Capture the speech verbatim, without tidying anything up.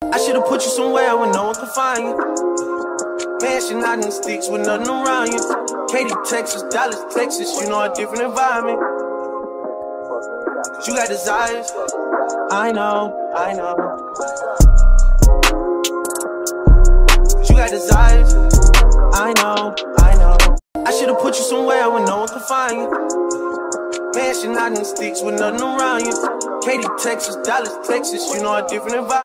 I should've put you somewhere where no one can find you. Mansion out in the sticks with nothing around you. Katy, Texas, Dallas, Texas, you know a different environment. You got desires, I know, I know. You got desires, I know, I know. I should've put you somewhere where no one can find you. Mansion out in the sticks with nothing around you. Katy, Texas, Dallas, Texas, you know a different environment.